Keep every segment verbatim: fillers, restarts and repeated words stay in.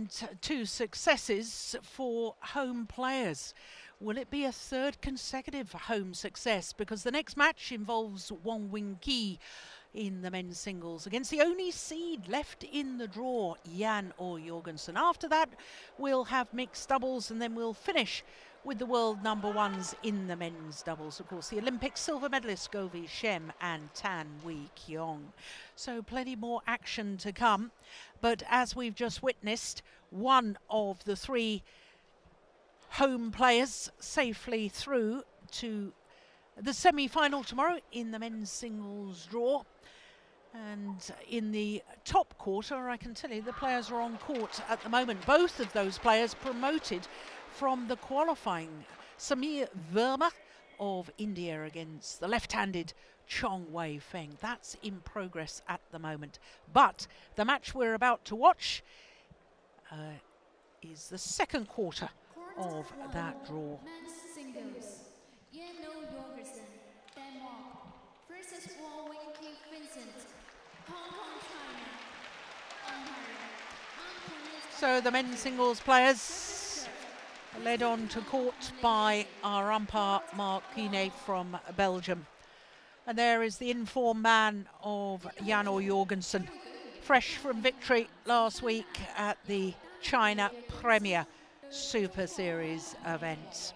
been t two successes for home players. Will it be a third consecutive home success? Because the next match involves Wong in the men's singles against the only seed left in the draw, Jan or Jorgensen. After that, we'll have mixed doubles, and then we'll finish with the world number ones in the men's doubles. Of course, the Olympic silver medalists Govi Shem and Tan Wee Kyong. So plenty more action to come. But as we've just witnessed, one of the three home players safely through to the semi-final tomorrow in the men's singles draw. And in the top quarter, I can tell you the players are on court at the moment. Both of those players promoted from the qualifying. Samir Verma of India against the left-handed Chong Wei Feng. That's in progress at the moment. But the match we're about to watch uh, is the second quarter of that draw. Men's singles. Jorgensen, Denmark versus Wong Vincent, Hong Kong, China. So the men's singles players led on to court by our umpire Mark Guinet from Belgium. And there is the informed man of Jan Jorgensen, fresh from victory last week at the China Premier Super Series event.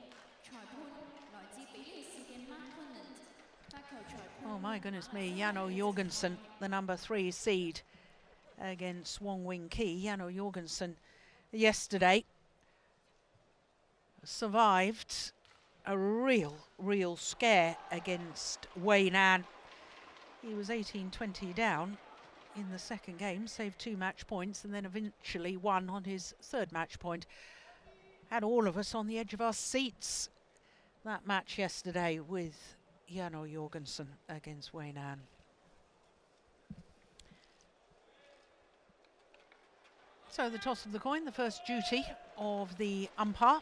Oh my goodness me, Jan Jorgensen, the number three seed against Wong Wing Ki. Jan Jorgensen yesterday survived a real, real scare against Wei Nan. He was eighteen twenty down in the second game, saved two match points, and then eventually won on his third match point. Had all of us on the edge of our seats, that match yesterday with Jan Jorgensen against Wei Nan. So the toss of the coin, the first duty of the umpire.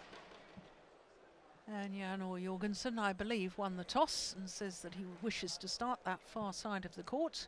And Jan Jorgensen, I believe, won the toss and says that he wishes to start that far side of the court.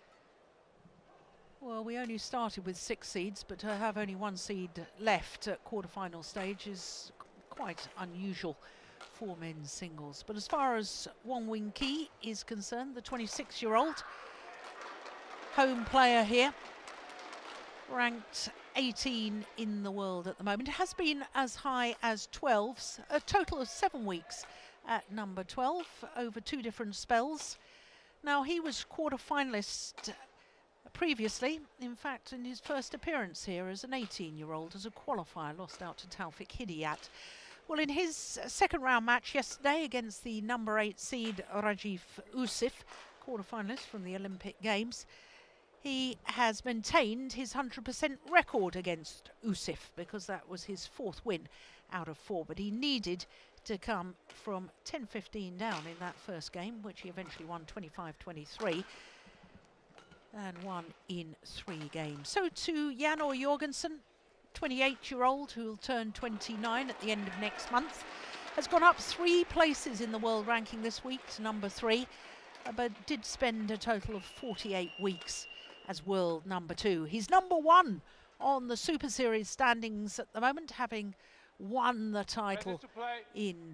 Well, we only started with six seeds, but to have only one seed left at quarterfinal stage is quite unusual for men's singles. But as far as Wong Wing Ki is concerned, the twenty-six-year-old home player here, ranked eighteen in the world at the moment, has been as high as twelve, a total of seven weeks at number twelve over two different spells. Now, he was quarter-finalist previously, in fact, in his first appearance here as an eighteen-year-old, as a qualifier, lost out to Taufik Hidayat. Well, in his second round match yesterday against the number eight seed Rajiv Usif, quarter-finalist from the Olympic Games, he has maintained his one hundred percent record against Usif, because that was his fourth win out of four. But he needed to come from ten fifteen down in that first game, which he eventually won twenty-five twenty-three. And won in three games. So to Jan Jorgensen, twenty-eight-year-old, who will turn twenty-nine at the end of next month, has gone up three places in the world ranking this week to number three, uh, but did spend a total of forty-eight weeks as world number two. He's number one on the Super Series standings at the moment, having won the title in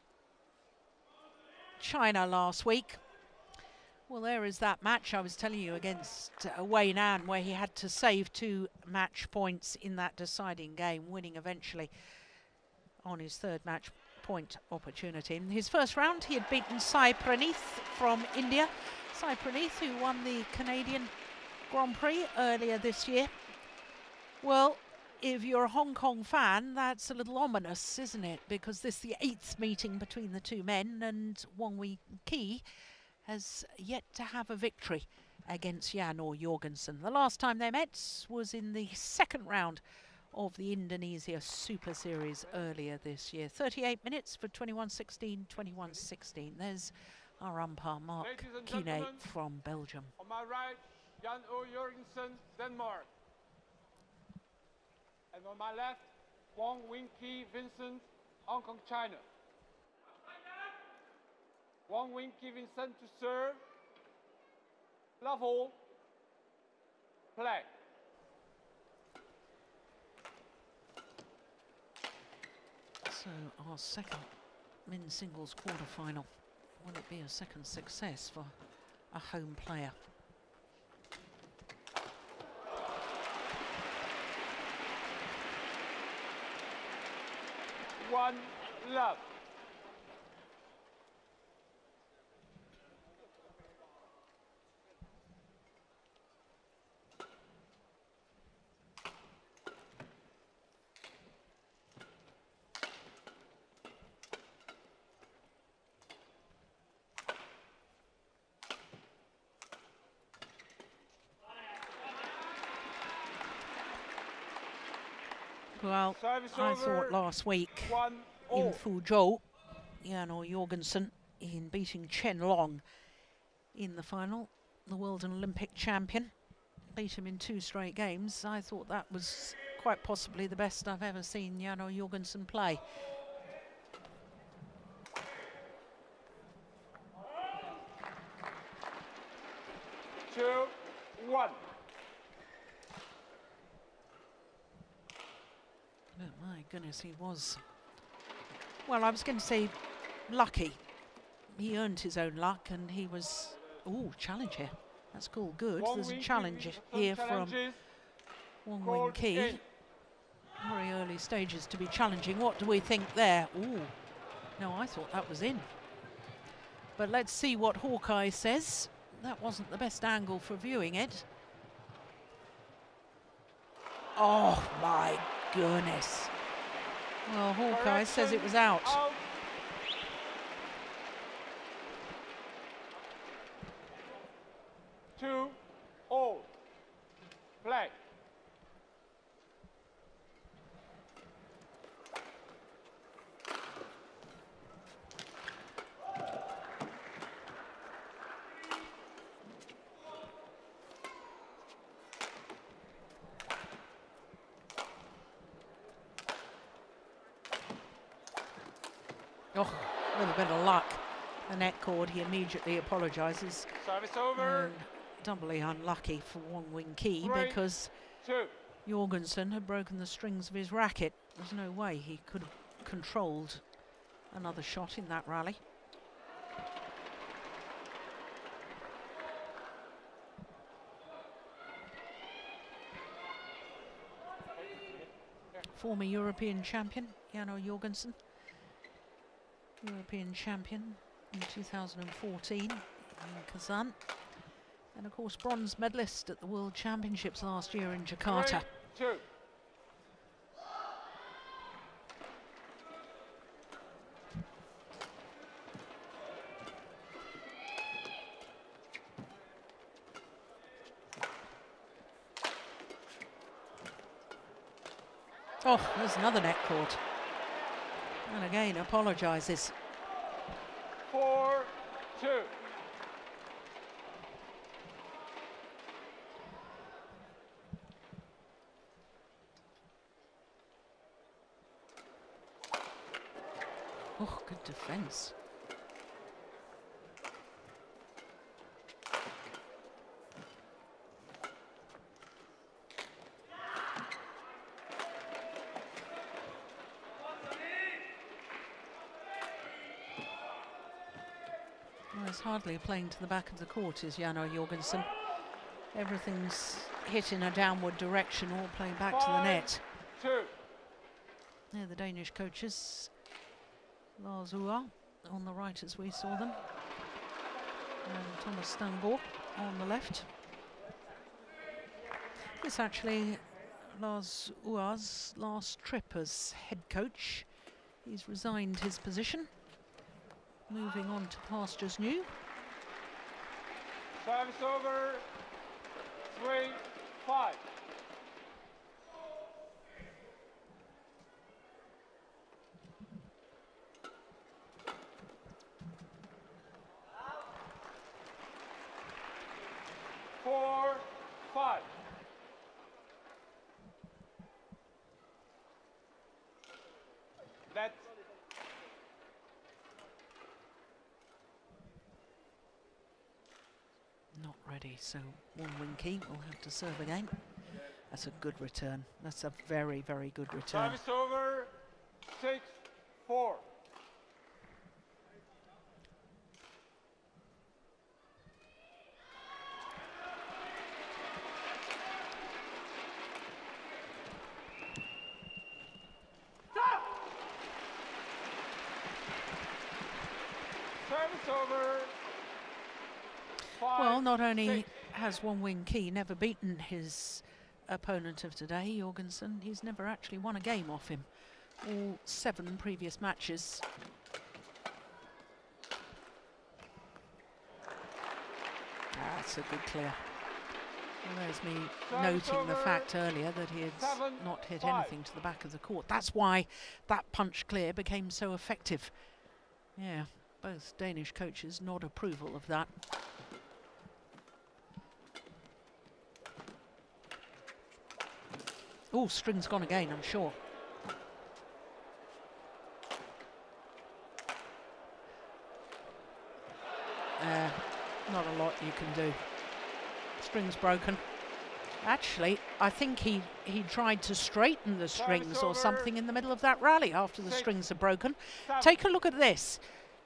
China last week. Well, there is that match I was telling you against uh, Wei Nan, where he had to save two match points in that deciding game, winning eventually on his third match point opportunity. In his first round, he had beaten Sai Praneeth from India. Sai Praneeth, who won the Canadian Grand Prix earlier this year. Well, if you're a Hong Kong fan, that's a little ominous, isn't it? Because this is the eighth meeting between the two men, and Wong Wing Ki has yet to have a victory against Jan Jorgensen. The last time they met was in the second round of the Indonesia Super Series earlier this year. thirty-eight minutes for twenty-one sixteen, twenty-one sixteen. There's our umpire, Mark Guinet from Belgium. On my right, Jan Jorgensen, Denmark. And on my left, Wong Wing Ki Vincent, Hong Kong, China. Wong Wing Ki Vincent to serve. Level. Play. So our second men's singles quarter-final. Will it be a second success for a home player? One love. Well, Service I over. thought last week One in all. Fuzhou, Yano Jorgensen in beating Chen Long in the final, the world and Olympic champion, beat him in two straight games. I thought that was quite possibly the best I've ever seen Yano Jorgensen play. Two, one. But my goodness, he was, well, I was going to say lucky. He earned his own luck, and he was, oh, challenge here. That's cool, good. Wong There's a Wing challenge Ki, here from challenges. Wong Wing Called Ki. in. Very early stages to be challenging. What do we think there? Ooh, no, I thought that was in. But let's see what Hawkeye says. That wasn't the best angle for viewing it. Oh my goodness. Well, Hawkeye Correction. says it was out. Out. Two, all. Play. Oh, a little bit of luck. The net cord, he immediately apologises. Service over. And doubly unlucky for Wong Wing Ki Three, because two. Jorgensen had broken the strings of his racket. There's no way he could have controlled another shot in that rally. Former European champion, Yano Jorgensen. European champion in two thousand fourteen in Kazan. And of course, bronze medalist at the World Championships last year in Jakarta. Three, two. Oh, there's another net cord. And again, apologises. Four, two. Oh, good defence. Well, he's hardly playing to the back of the court, is Yano Jorgensen. Everything's hit in a downward direction, all playing back Five, to the net. Two. They're the Danish coaches. Lars Uar on the right as we saw them. And Thomas Stanborg on the left. It's actually Lars Uar's last trip as head coach. He's resigned his position, moving on to pastures new. Service over. Three, five. Four, five. That's Not ready, so Wong Wing Ki will have to serve again. That's a good return. That's a very, very good return. service over. Six, four. Service over. Five, Well, not only six. has Wong Wing Ki never beaten his opponent of today, Jorgensen, he's never actually won a game off him. All seven previous matches. That's a good clear. Well, there's me Service noting the over. fact earlier that he had Seven, not hit five. anything to the back of the court. That's why that punch clear became so effective. Yeah, both Danish coaches nod approval of that. Oh, string's gone again, I'm sure. Uh, not a lot you can do. String's broken. Actually, I think he, he tried to straighten the strings or something in the middle of that rally after the Six, strings are broken. seven. Take a look at this.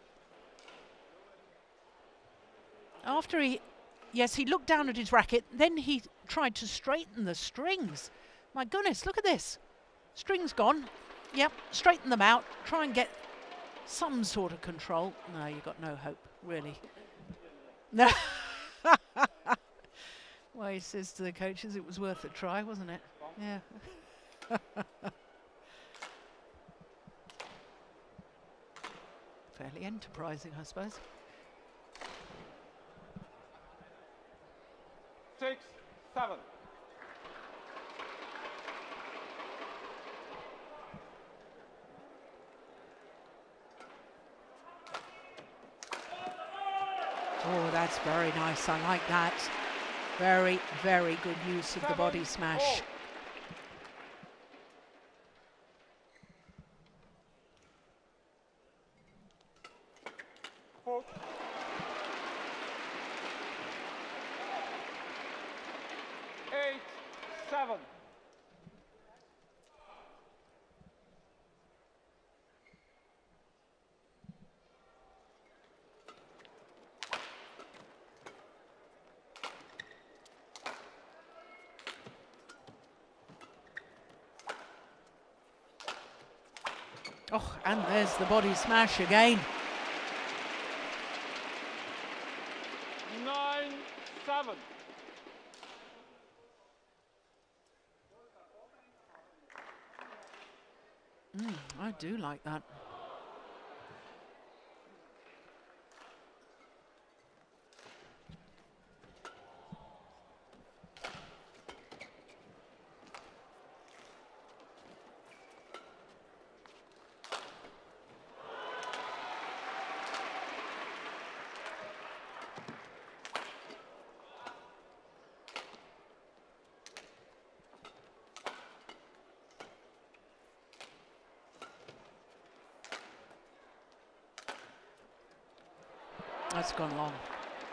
After he, yes, he looked down at his racket, then he tried to straighten the strings. My goodness, look at this. String's gone. Yep, straighten them out. Try and get some sort of control. No, you've got no hope, really. No. Well, he says to the coaches it was worth a try, wasn't it? Yeah. Fairly enterprising, I suppose. Six, seven. Oh, that's very nice. I like that. Very, very good use of the body smash. Four. Eight, seven. Oh, and there's the body smash again. Nine, seven. Mm, I do like that. That's gone long.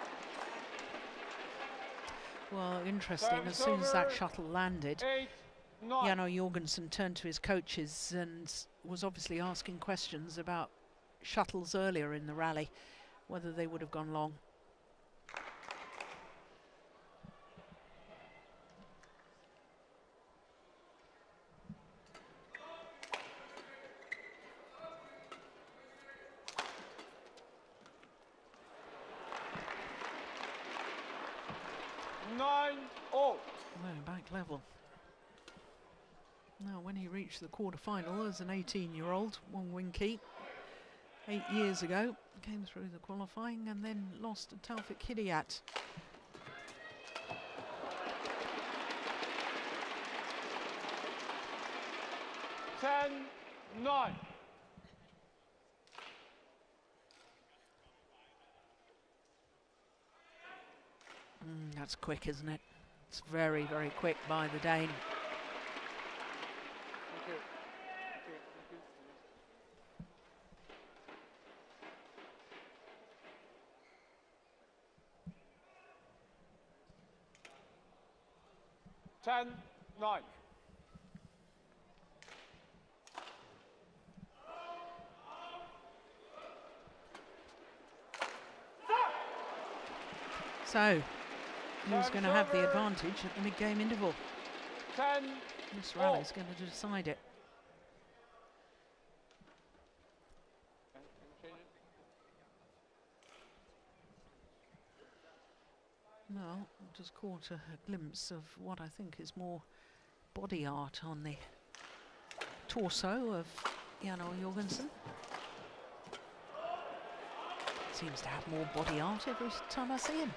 Well, interesting, as soon as that shuttle landed, Eight, nine. Jano Jorgensen turned to his coaches and was obviously asking questions about shuttles earlier in the rally, whether they would have gone long. Nine, all. Well, back level. Now, when he reached the quarterfinal as an eighteen-year-old, Wong Wing Ki, eight years ago, came through the qualifying and then lost to Taufik Hidayat. Ten, nine. Mm, that's quick, isn't it? It's very, very quick by the Dane. Thank you. Thank you. Thank you. Ten, nine. So who's going to have the advantage at the mid-game interval? ten. This rally is going to decide it. Well, just caught a glimpse of what I think is more body art on the torso of Jorgensen. Seems to have more body art every time I see him.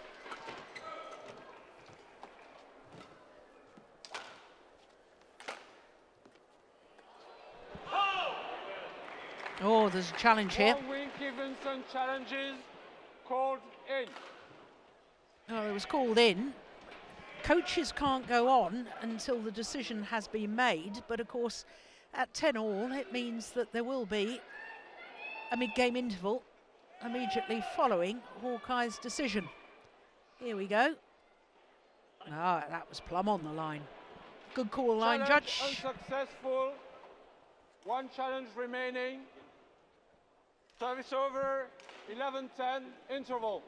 Oh, there's a challenge here. Vincent challenges called in. Oh, it was called in. Coaches can't go on until the decision has been made, but of course at ten all it means that there will be a mid-game interval immediately following Hawkeye's decision. Here we go. Ah, that was plumb on the line. Good call, line judge. Unsuccessful. One challenge remaining. Service over. eleven ten interval.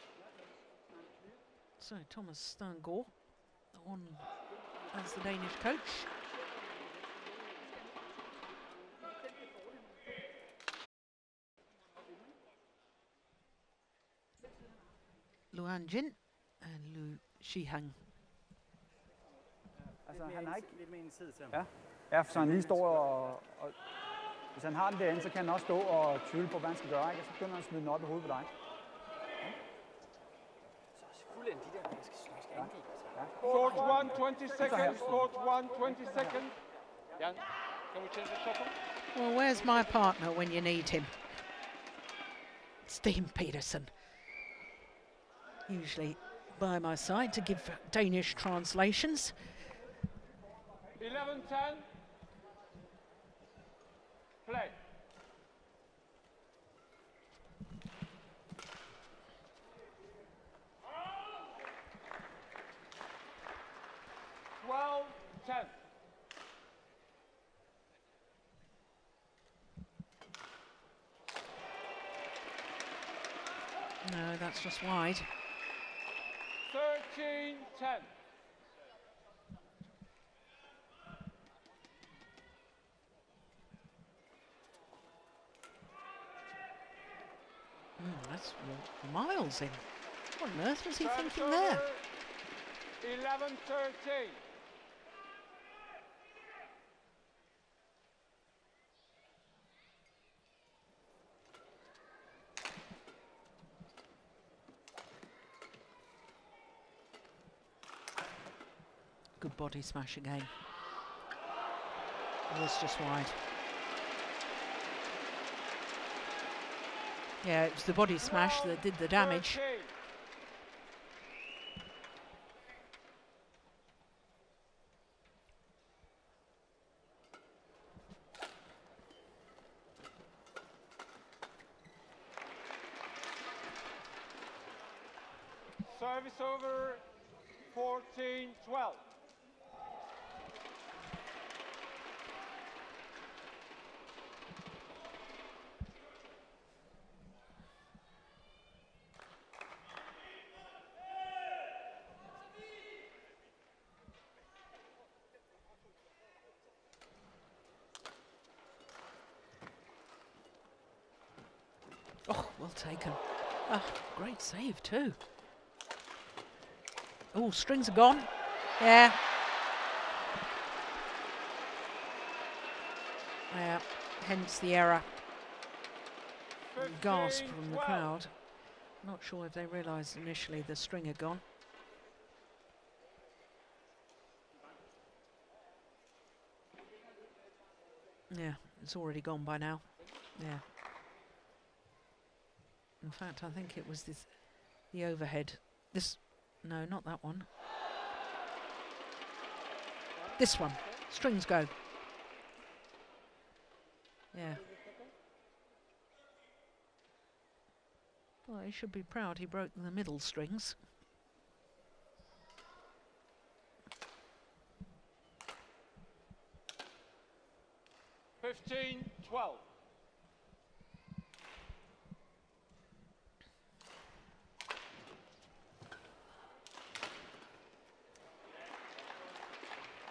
So Thomas Stangor on as the Danish coach. Luan Jin and Lu Shihang. Altså, han har ikke lidt med en tid til ham. Ja, ja, så han lige står og, og hvis han har den derinde, så kan han også stå og tvivle på, hvad han skal gøre, ikke? Og så begynder han at smide den op i hovedet på dig. Ja. Så fuldt de der, jeg skal skal angribe. Court one, twenty seconds. Court one, twenty seconds. Jan, can we change the shuffle? Well, where's my partner when you need him? Steen Peterson. Usually by my side to give Danish translations. eleven ten. Play. twelve ten. No, that's just wide. thirteen ten. Mm, that's miles in. What on earth was he thinking there? eleven thirteen. Good body smash again. It was just wide. Yeah, it was the body smash that did the damage. Service over, fourteen twelve. Oh, well taken. Ah, great save too. Oh, strings are gone. Yeah. Yeah, hence the error. Gasp from the crowd. Not sure if they realised initially the string had gone. Yeah, it's already gone by now. Yeah. In fact, I think it was this, the overhead. This, no, not that one. This one. Strings go. Yeah. Well, he should be proud he broke the middle strings. fifteen twelve.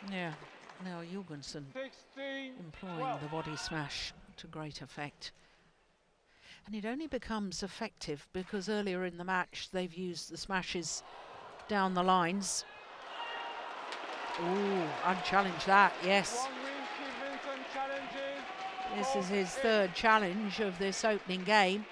Yeah, now Jorgensen employing the body smash to great effect. And it only becomes effective because earlier in the match they've used the smashes down the lines. Ooh, unchallenged that, yes. This is his third challenge of this opening game.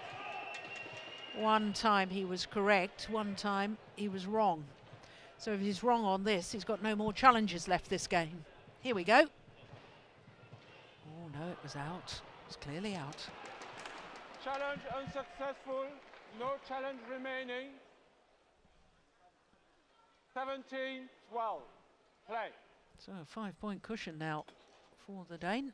One time he was correct, one time he was wrong. So if he's wrong on this, he's got no more challenges left this game. Here we go. Oh no, it was out. It was clearly out. Challenge unsuccessful, no challenge remaining. seventeen twelve, play. So a five-point cushion now for the Dane.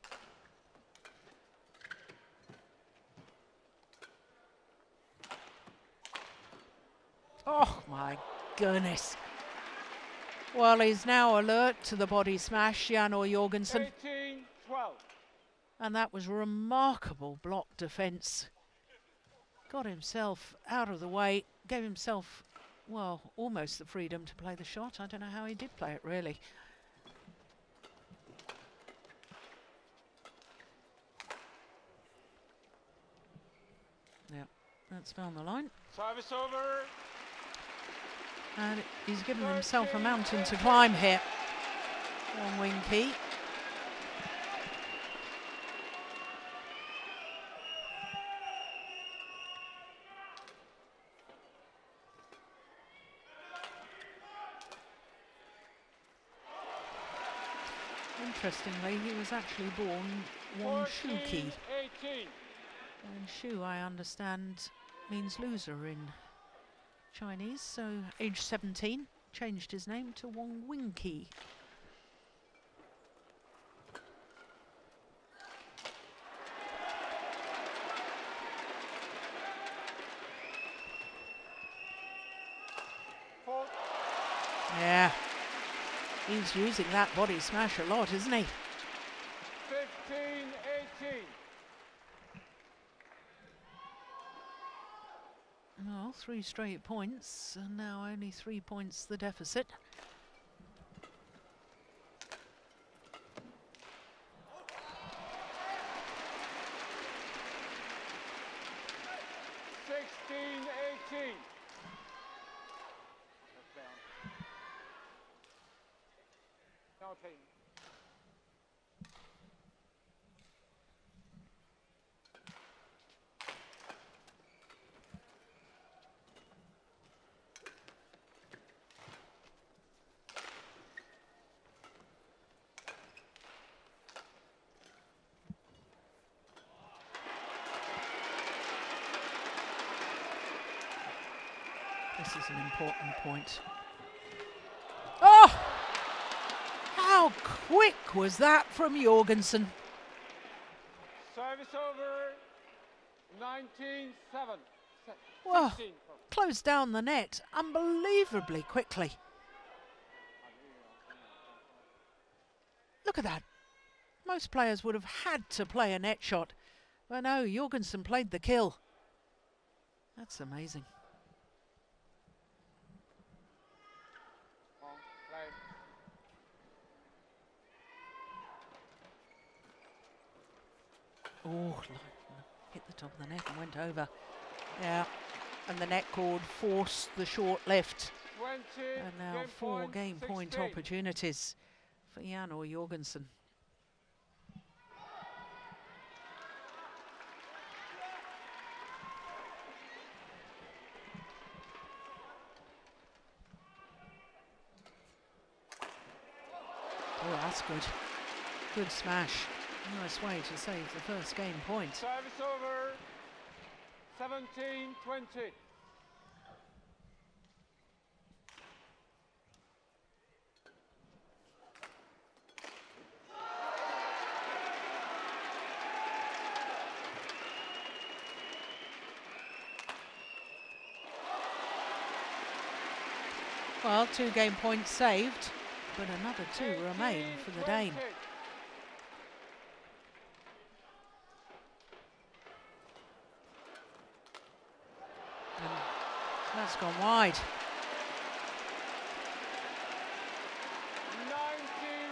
Oh my goodness. Well, he's now alert to the body smash, Janor Jorgensen. eighteen twelve. And that was remarkable block defence. Got himself out of the way, gave himself, well, almost the freedom to play the shot. I don't know how he did play it, really. Yeah, that's down the line. Service over. And he's given himself a mountain to climb here. Wong Wing Ki. Interestingly, he was actually born Wong Shu Ki. And Shu, I understand, means loser in Chinese, so age seventeen, changed his name to Wong Wing Ki. Yeah, he's using that body smash a lot, isn't he? fifteen eighteen. Well, three straight points, and now only three points the deficit. sixteen eighteen. Now team. This is an important point. Oh! How quick was that from Jorgensen? Service over. nineteen seven. Well, closed down the net unbelievably quickly. Look at that. Most players would have had to play a net shot. But no, Jorgensen played the kill. That's amazing. Oh, hit the top of the net and went over. Yeah, and the net cord forced the short left. And now four point, game point sixteen. Opportunities for Janor Jorgensen. Oh, that's good. Good smash. Nice way to save the first game point. Service over. seventeen twenty. Well, two game points saved, but another two remain for the Dane. That's gone wide. nineteen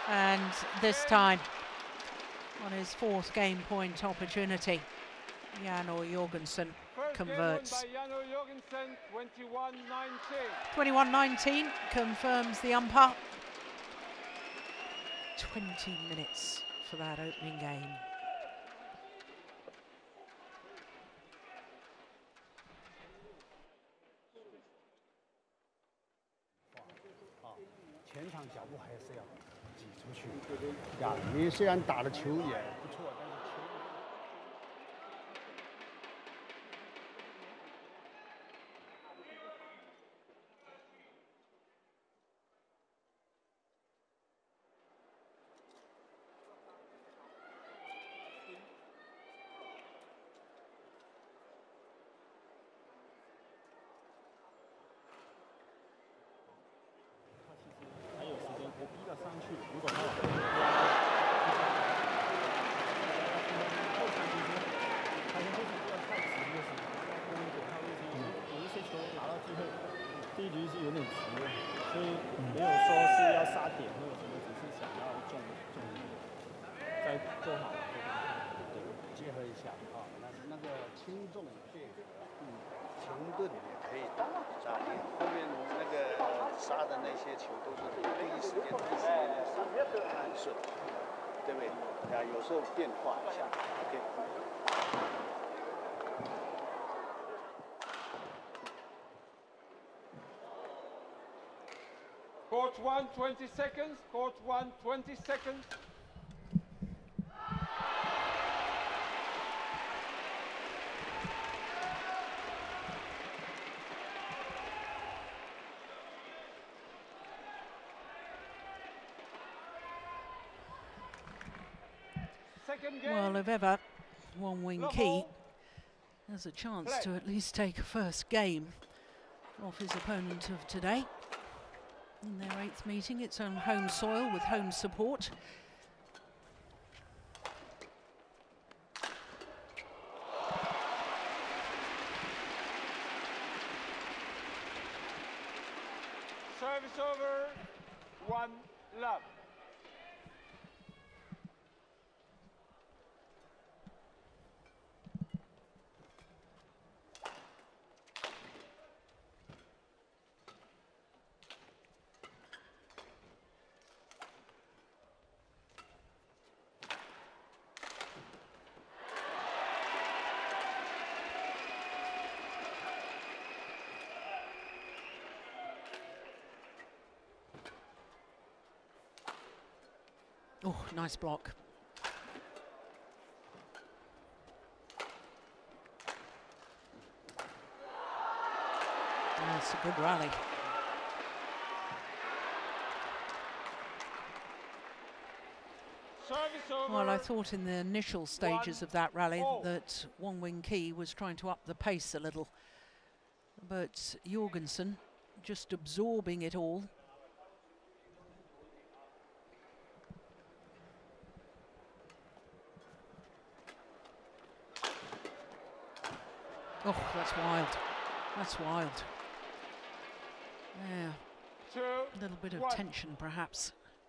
And this time, on his fourth game point opportunity, Jan Jorgensen converts. twenty-one nineteen confirms the umpire. twenty minutes for that opening game. Court one, twenty seconds. Court one, twenty seconds. Well, if ever Wong Wing Ki has a chance Play. to at least take a first game off his opponent of today in their eighth meeting. It's on home soil with home support. Service over, one love. Oh, nice block. That's a good rally. Well, I thought in the initial stages of that rally that Wong Wing Ki was trying to up the pace a little, but Jorgensen just absorbing it all. Oh, that's wild. That's wild. Yeah. A little bit of one. tension, perhaps.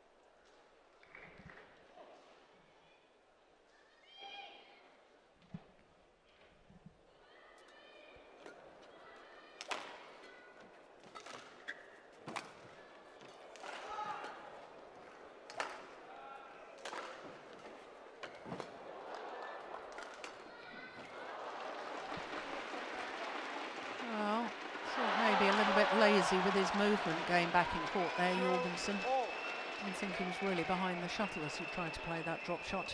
Lazy with his movement going back in court there, Jorgensen. I think he was really behind the shuttle as he tried to play that drop shot.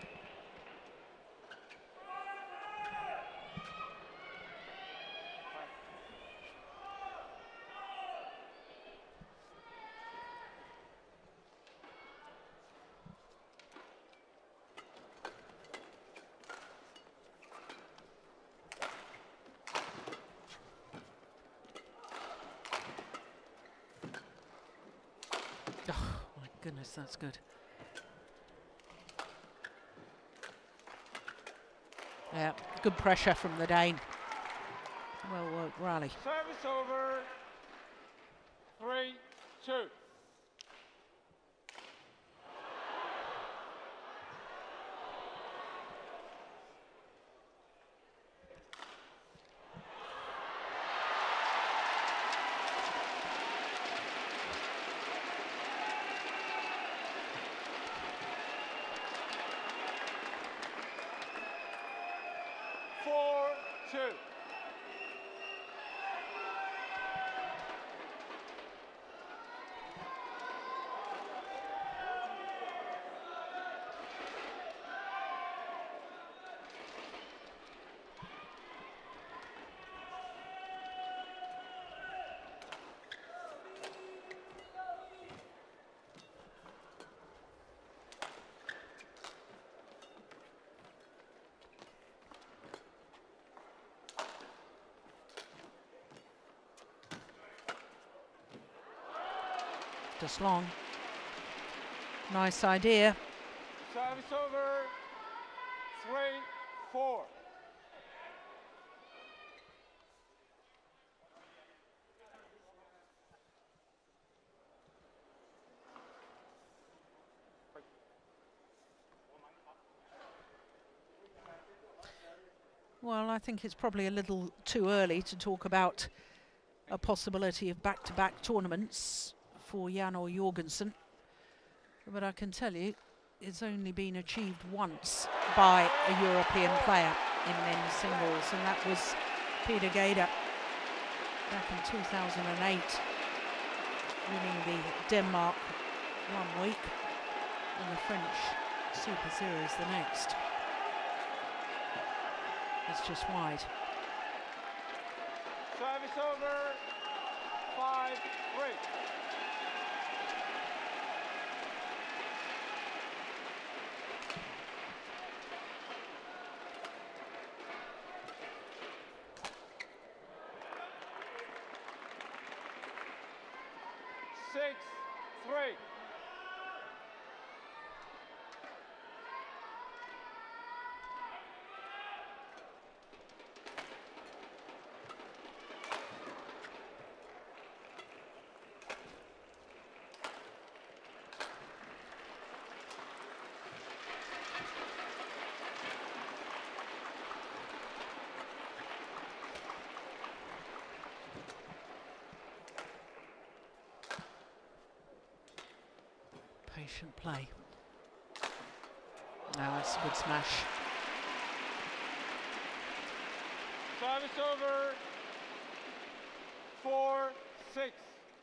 Goodness, that's good. Yeah, good pressure from the Dane. Well worked rally. Service over. Three, two. practice long. Nice idea. Service over. Three, four. Well, I think it's probably a little too early to talk about a possibility of back-to-back tournaments for Jan or Jorgensen. But I can tell you, it's only been achieved once by a European player in men's singles, and that was Peter Gader back in two thousand eight, winning the Denmark one week and the French Super Series the next. It's just wide. Service over. Five, three. Six, three. Patient play. Now that's a good smash. Service over. Four, six.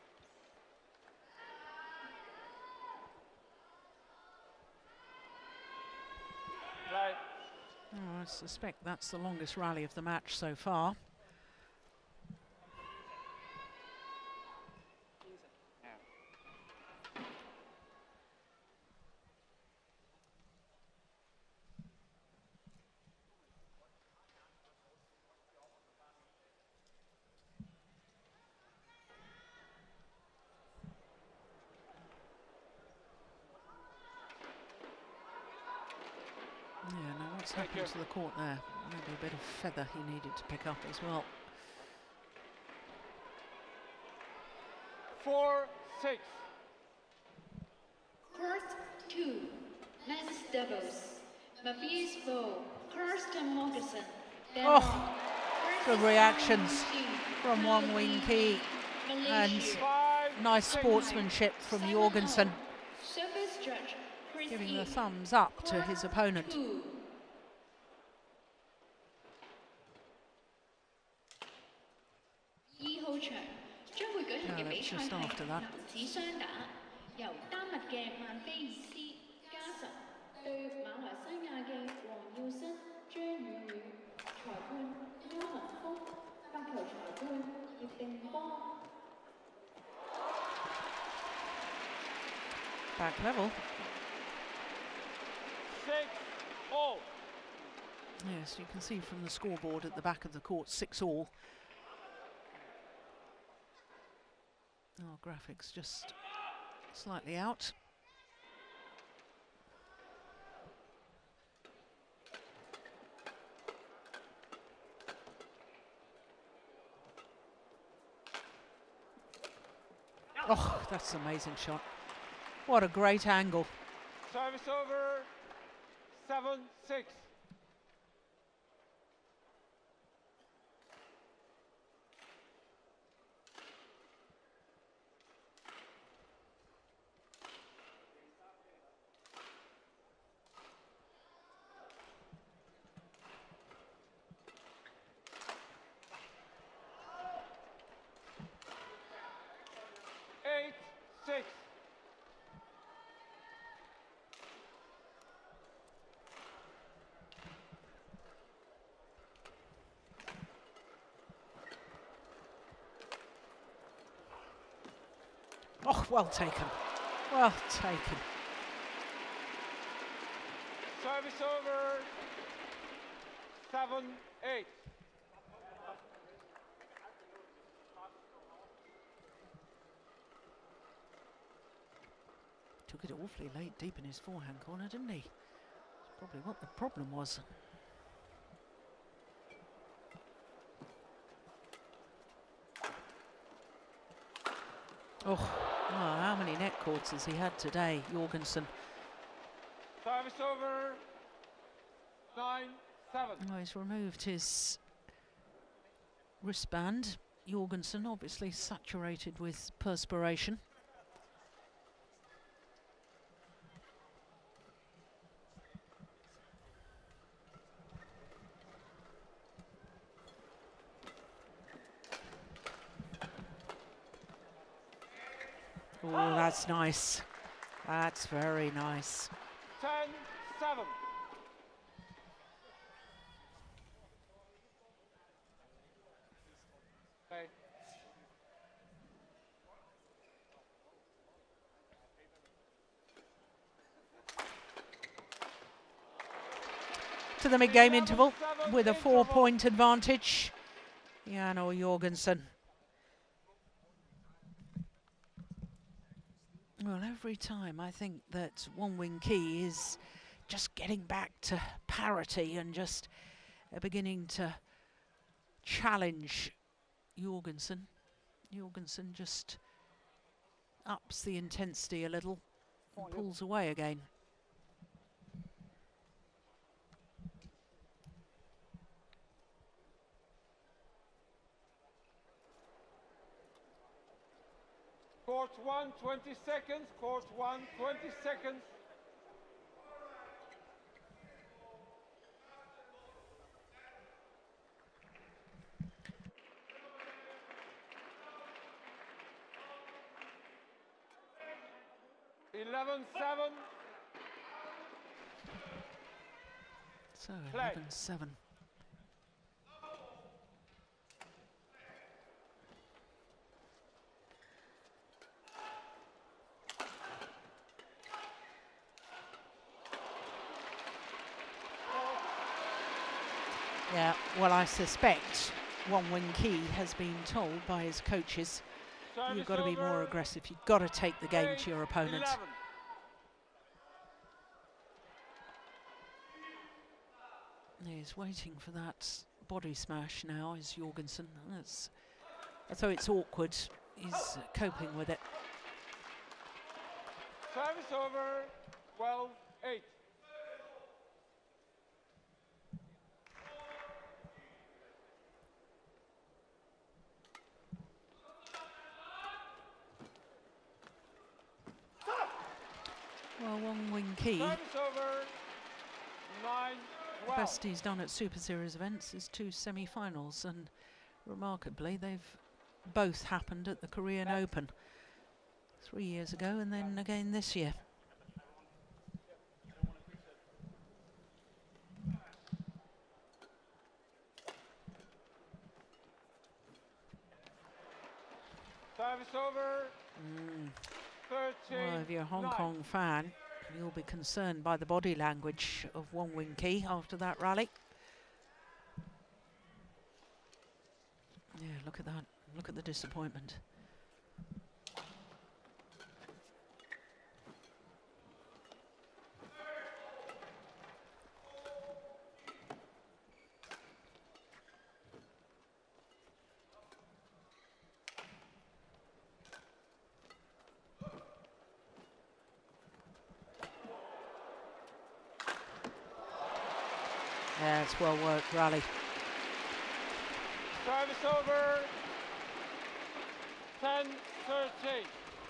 Play. Oh, I suspect that's the longest rally of the match so far. Yeah, now what's happened to the court there? Maybe a bit of feather he needed to pick up as well. Four, six. Court two, men's doubles. Matthias Bow, Kirsten Morgensen. Oh, good reactions from Wong Wing Ki, and nice sportsmanship from Jorgensen, Service judge, Chris giving E. the thumbs up to his opponent. Two. Yeah, that's just after that. 子雙打，由丹麥嘅曼菲爾斯加實對馬來西亞嘅黃耀新、張雨雨，裁判邱文峰，發球裁判葉定邦。 Back level. Six, all. Yes, you can see from the scoreboard at the back of the court, six all. Oh, graphics just slightly out. Oh, that's an amazing shot. What a great angle. Service over. Seven, six. Eight, six. Oh, well taken. Well taken. Service over. Seven, eight. took it awfully late, deep in his forehand corner, didn't he? That's probably what the problem was. Oh, oh, how many net cords has he had today, Jorgensen? Service over. Nine, seven. Oh, he's removed his wristband. Jorgensen obviously saturated with perspiration. Oh, that's nice. That's very nice. Ten, seven. Okay. To the mid-game interval with a four-point advantage. Jano Jorgensen. Well, every time I think that Wong Wing Ki is just getting back to parity and just uh, beginning to challenge Jorgensen. Jorgensen just ups the intensity a little and pulls away again. Court one, twenty seconds. Court one, twenty seconds. Eleven, seven. So eleven seven. Yeah, well, I suspect Wong Wing Ki has been told by his coaches, you've got to be more aggressive, you've got to take the game to your opponent. He's waiting for that body smash now, is Jorgensen. That's, although it's awkward, he's uh, coping with it. Service over, twelve eight. Well, Wong Wing Ki, Service over, nine twelve. best he's done at Super Series events is two semi-finals, and remarkably they've both happened at the Korean Open three years ago and then again this year. Service over. Mm. thirteen. Well, if you're a Hong nine. Kong fan, you'll be concerned by the body language of Wong Wing Ki after that rally. Yeah, look at that. Look at the disappointment. Yeah, it's well worked rally. Service over. ten thirteen.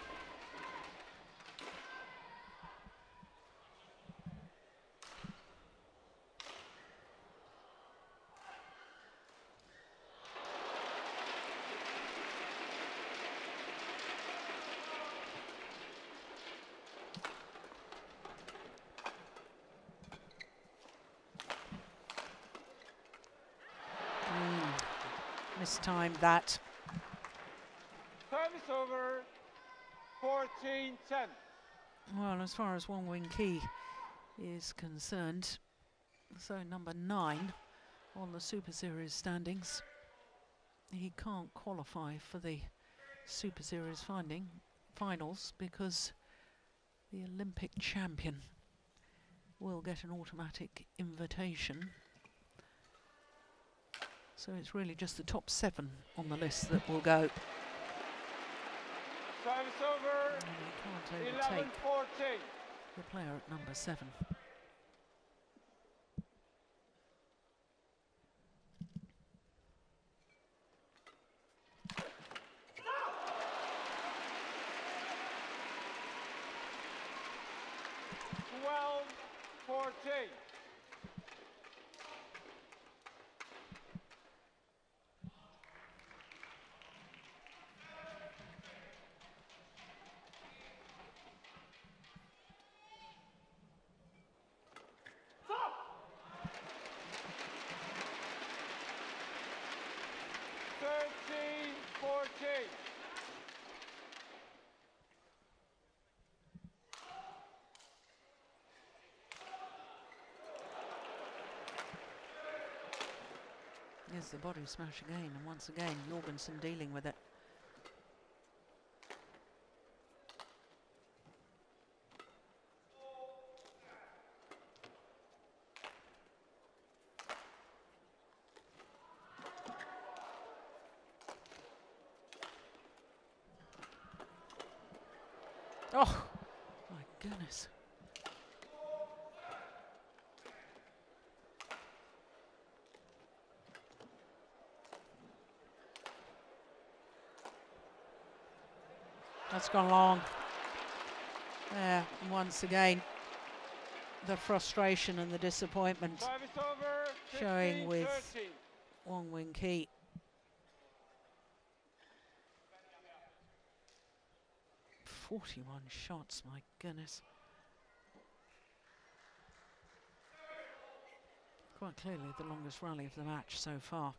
Mistimed that. Service over. fourteen ten. Well, as far as Wong Wing Ki is concerned, so number nine on the Super Series standings, he can't qualify for the Super Series finding finals because The Olympic champion will get an automatic invitation. So it's really just the top seven on the list that will go. Service over. And you can't eleven overtake fourteen. the player at number seven. twelve fourteen. thirteen fourteen. Yes, the body smash again, and once again Jorgensen dealing with it. Oh, my goodness. That's gone long. There, and once again, the frustration and the disappointment Service over. showing with thirteen. Wong Wing Ki. forty-one shots, my goodness. Quite clearly the longest rally of the match so far.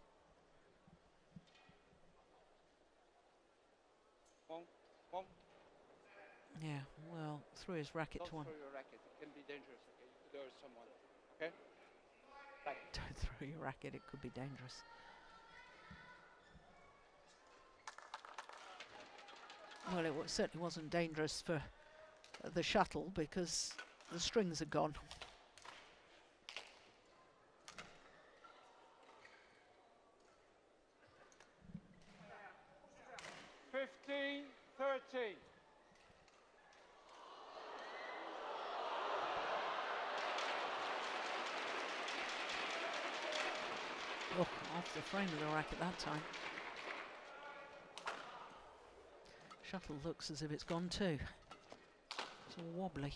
Wong, Wong, Yeah, well, threw his racket don't to one. throw your racket. It can be dangerous. Okay, you could hurt someone. Okay. Right. Don't throw your racket, it could be dangerous. Well, it wa- certainly wasn't dangerous for uh, the shuttle because the strings are gone. fifteen thirteen. Oh, off the frame of the racket that time. Shuttle looks as if it's gone too. It's all wobbly.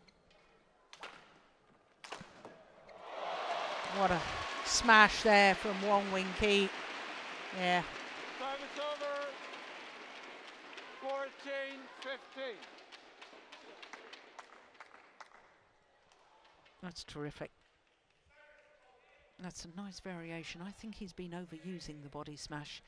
What a smash there from Wong Wing Ki. Yeah, Service over. fourteen fifteen. that's terrific. That's a nice variation. I think he's been overusing the body smash.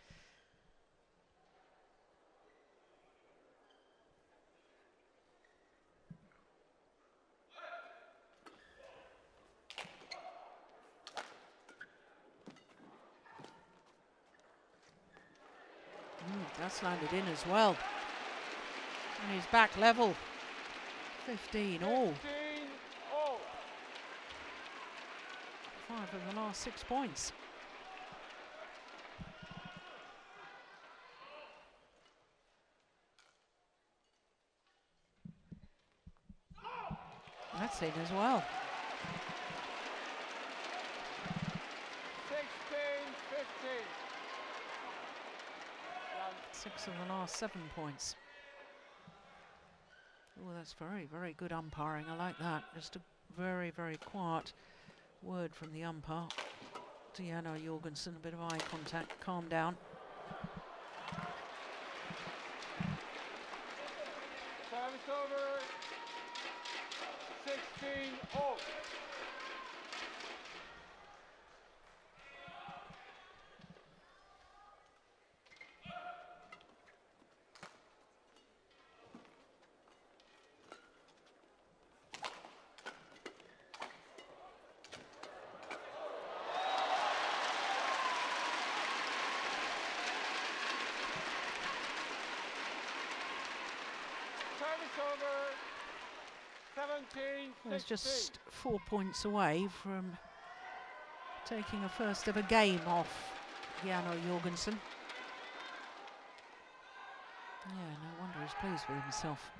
Mm, that's landed in as well. And he's back level. fifteen all. fifteen all. Five of the last six points. That's in as well. sixteen fifteen. Six of the last seven points. Oh, that's very, very good umpiring. I like that. Just a very, very quiet word from the umpire. Deanna Jorgensen, a bit of eye contact, calm down. Service over. sixteen all. Service over. seventeen, Well, it's sixteen. just four points away from taking a first ever game off Jano Jorgensen. Yeah, no wonder he's pleased with himself.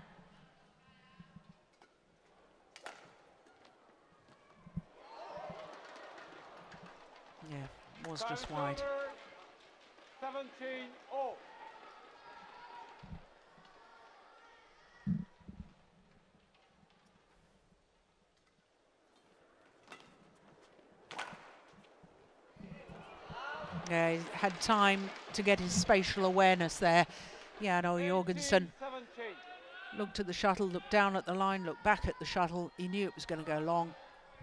Yeah, was just wide. seventeen all. Yeah, he had time to get his spatial awareness there. Jano Jorgensen looked at the shuttle, looked down at the line, looked back at the shuttle. He knew it was going to go long.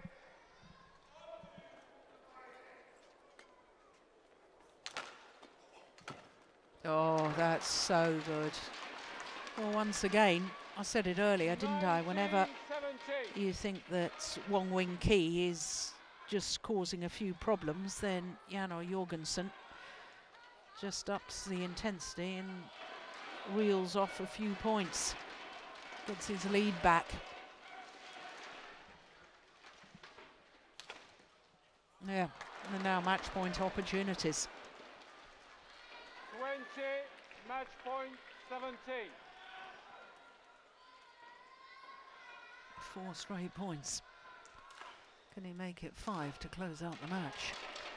Oh, that's so good. Well, once again, I said it earlier, didn't I? Whenever you think that Wong Wing Ki is just causing a few problems, then Jano Jorgensen just ups the intensity and reels off a few points. Gets his lead back. Yeah, and now match point opportunities. twenty, match point seventeen. Four straight points. Can he make it five to close out the match?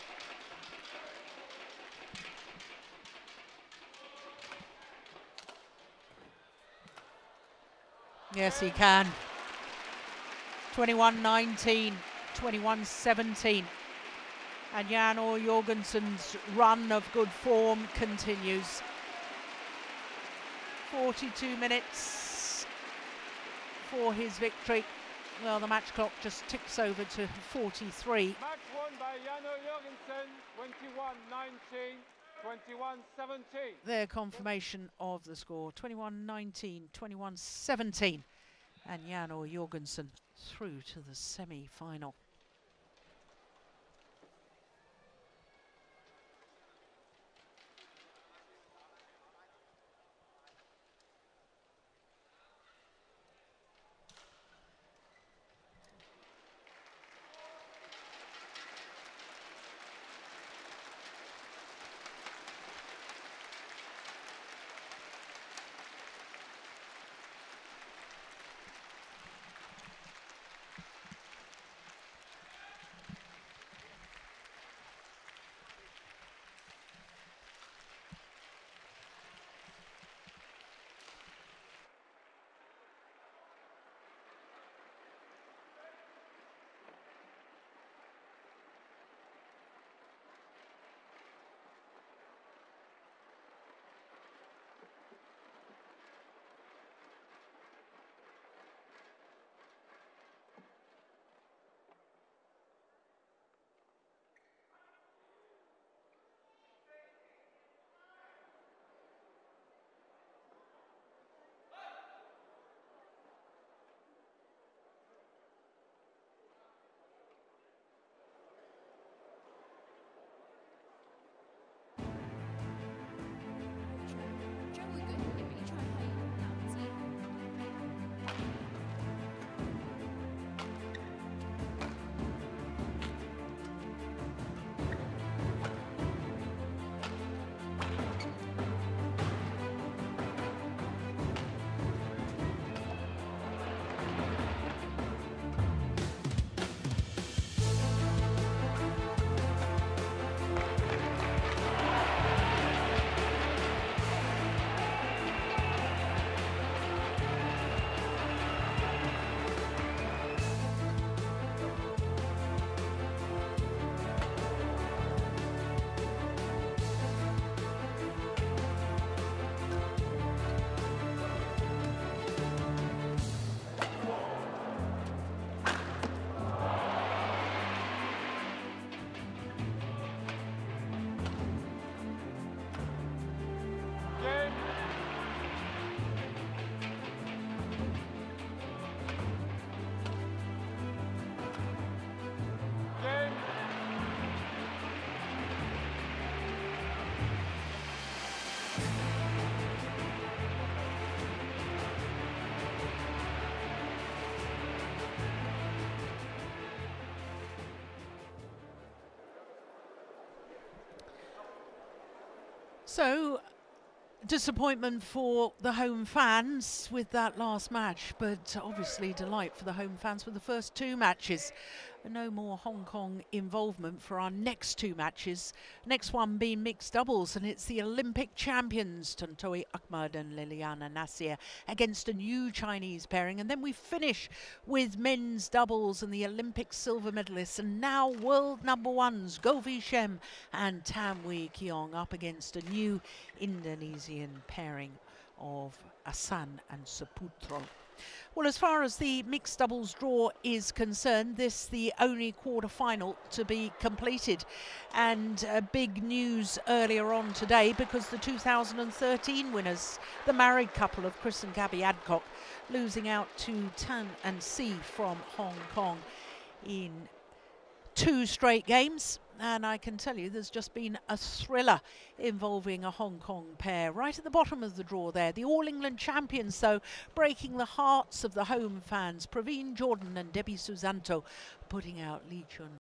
Yes, he can. twenty-one nineteen, twenty-one seventeen. And Jano Jorgensen's run of good form continues. forty-two minutes for his victory. Well, the match clock just ticks over to forty-three. Match won by Jano Jorgensen, twenty-one nineteen, twenty-one seventeen. Their confirmation of the score, twenty-one nineteen, twenty-one seventeen. And Jano Jorgensen through to the semi-final. So, disappointment for the home fans with that last match, but obviously delight for the home fans with the first two matches. No more Hong Kong involvement for our next two matches. Next one being mixed doubles, and it's the Olympic champions Tontowi Ahmad and Liliana Nasir against a new Chinese pairing. And then we finish with men's doubles and the Olympic silver medalists and now world number ones Govi Shem and Tam Wee Keong up against a new Indonesian pairing of Asan and Saputro. Well, as far as the mixed doubles draw is concerned, this is the only quarter-final to be completed. And uh, big news earlier on today, because the two thousand thirteen winners, the married couple of Chris and Gabby Adcock, losing out to Tan and Si from Hong Kong in two straight games. And I can tell you there's just been a thriller involving a Hong Kong pair right at the bottom of the draw there. The All England champions, though, breaking the hearts of the home fans. Praveen Jordan and Debbie Susanto putting out Lee Chun.